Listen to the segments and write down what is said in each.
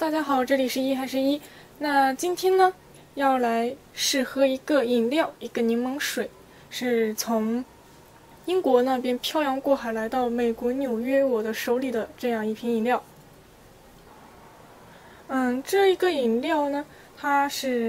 大家好，这里是一还是一。那今天呢，要来试喝一个饮料，一个柠檬水，是从英国那边漂洋过海来到美国纽约我的手里的这样一瓶饮料。这一个饮料呢，它是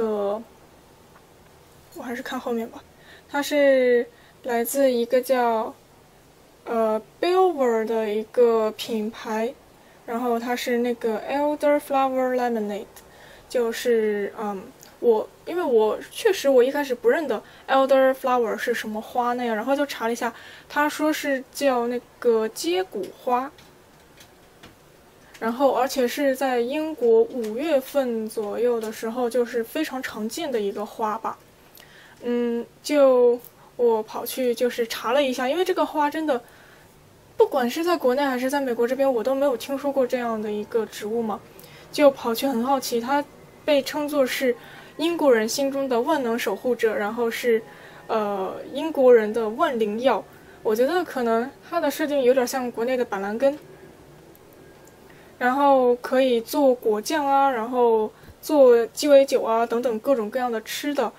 我还是看后面吧，它是来自一个叫Belvoir 的一个品牌。然后它是那个 Elderflower Lemonade， 就是因为我确实一开始不认得 Elderflower 是什么花那样，然后就查了一下，他说是叫那个接骨花，然后而且是在英国5月份左右的时候，就是非常常见的一个花吧。就我跑去就是查了一下，因为这个花真的。不管是在国内还是在美国这边，我都没有听说过这样的一个植物嘛，就跑去很好奇。它被称作是英国人心中的万能守护者，然后是英国人的万灵药。我觉得可能它的设定有点像国内的板蓝根，然后可以做果酱啊，然后做鸡尾酒啊等等各种各样的吃的，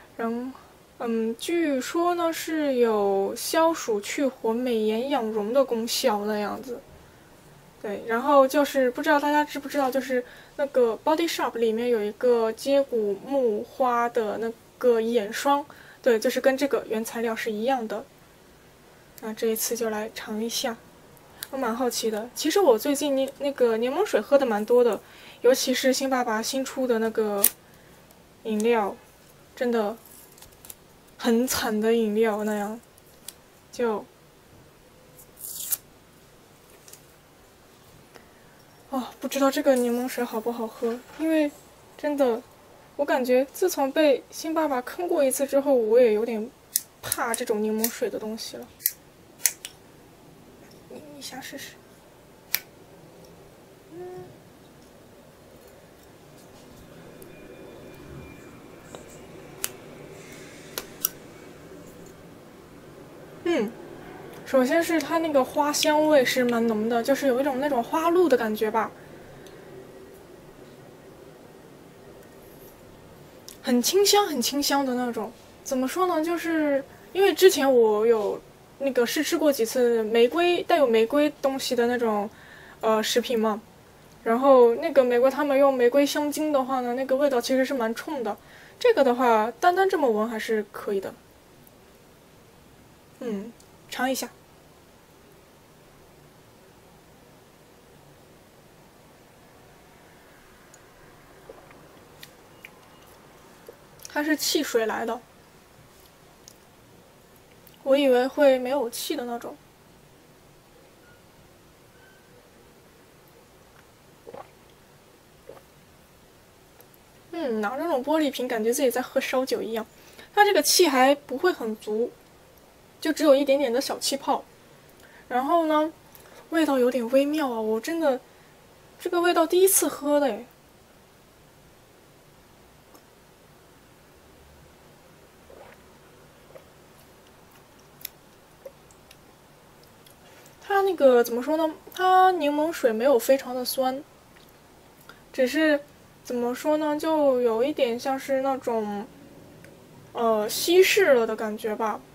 据说呢是有消暑去火、美颜养容的功效那样子。对，然后就是不知道大家知不知道，就是那个 Body Shop 里面有一个接骨木花的那个眼霜，对，就是跟这个原材料是一样的。那这一次就来尝一下，我蛮好奇的。其实我最近那个柠檬水喝的蛮多的，尤其是新爸爸新出的那个饮料，真的。很惨的饮料那样，不知道这个柠檬水好不好喝，因为真的，我感觉自从被新爸爸坑过一次之后，我也有点怕这种柠檬水的东西了。拧一下试试。首先是它那个花香味是蛮浓的，就是有一种那种花露的感觉吧，很清香很清香的那种。怎么说呢？就是因为之前我有试吃过几次带有玫瑰东西的那种食品嘛，然后那个玫瑰他们用玫瑰香精的话呢，那个味道其实是蛮冲的。这个的话，单单这么闻还是可以的。尝一下。它是汽水来的，我以为会没有气的那种。拿这种玻璃瓶，感觉自己在喝烧酒一样。它这个气还不会很足，就只有一点点的小气泡。然后呢，味道有点微妙啊，我真的这个味道第一次喝的诶。它那个怎么说呢？它柠檬水没有非常的酸，只是怎么说呢，就有一点像是那种稀释了的感觉吧。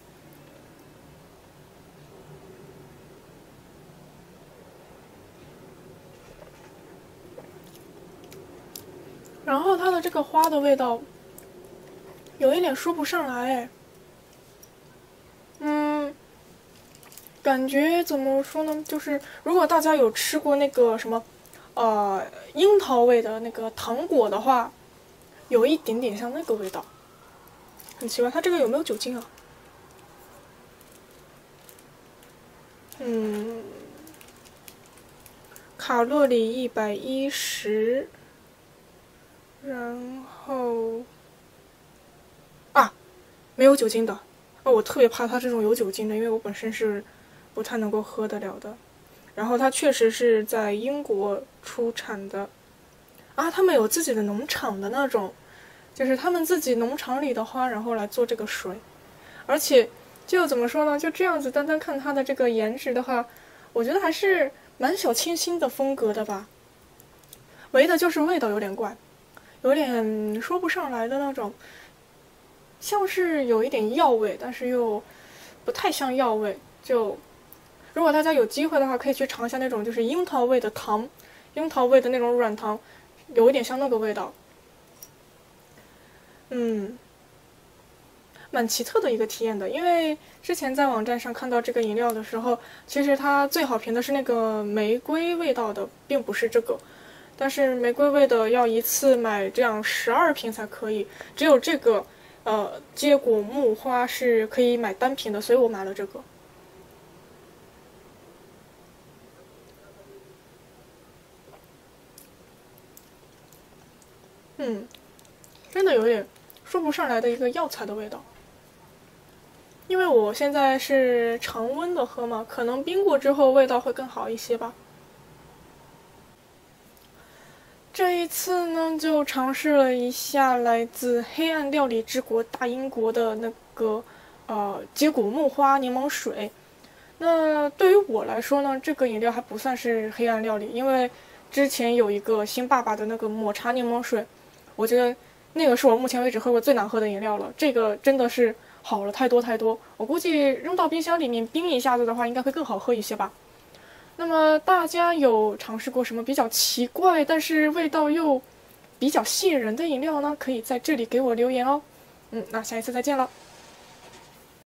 然后它的这个花的味道有一点说不上来哎。感觉怎么说呢？就是如果大家有吃过那个什么，樱桃味的那个糖果的话，有一点点像那个味道。很奇怪，它这个有没有酒精啊？卡路里110，然后没有酒精的。我特别怕它这种有酒精的，因为我本身是不太能够喝得了的。然后它确实是在英国出产的，他们有自己的农场的那种，就是他们自己农场里的花，然后来做这个水。而且就怎么说呢，就这样子单单看它的这个颜值的话，我觉得还是蛮小清新的风格的吧。 唯的就是味道有点怪，有点说不上来的那种，像是有一点药味，但是又不太像药味。就如果大家有机会的话，可以去尝一下那种就是樱桃味的糖，樱桃味的那种软糖，有一点像那个味道。蛮奇特的一个体验的，因为之前在网站上看到这个饮料的时候，其实它最好评的是那个玫瑰味道的，并不是这个。但是玫瑰味的要一次买这样12瓶才可以，只有这个接果木花是可以买单瓶的，所以我买了这个。真的有点说不上来的一个药材的味道。因为我现在是常温的喝嘛，可能冰过之后味道会更好一些吧。这一次呢，就尝试了一下来自黑暗料理之国大英国的那个接骨木花柠檬水。那对于我来说呢，这个饮料还不算是黑暗料理，因为之前有一个新爸爸的那个抹茶柠檬水，我觉得那个是我目前为止喝过最难喝的饮料了。这个真的是好了太多太多，我估计扔到冰箱里面冰一下子的话，应该会更好喝一些吧。那么大家有尝试过什么比较奇怪，但是味道又比较吸引人的饮料呢？可以在这里给我留言哦。那下一次再见了。